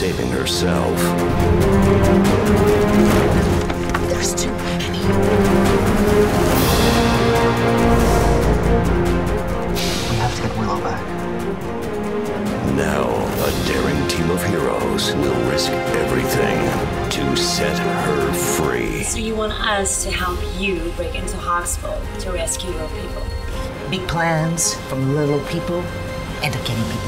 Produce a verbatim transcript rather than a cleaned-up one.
saving herself. There's too many. We have to get Willow back. Now, a daring team of heroes will risk everything to set her free. So you want us to help you break into Hawksville to rescue your people? Big plans from little people end up getting big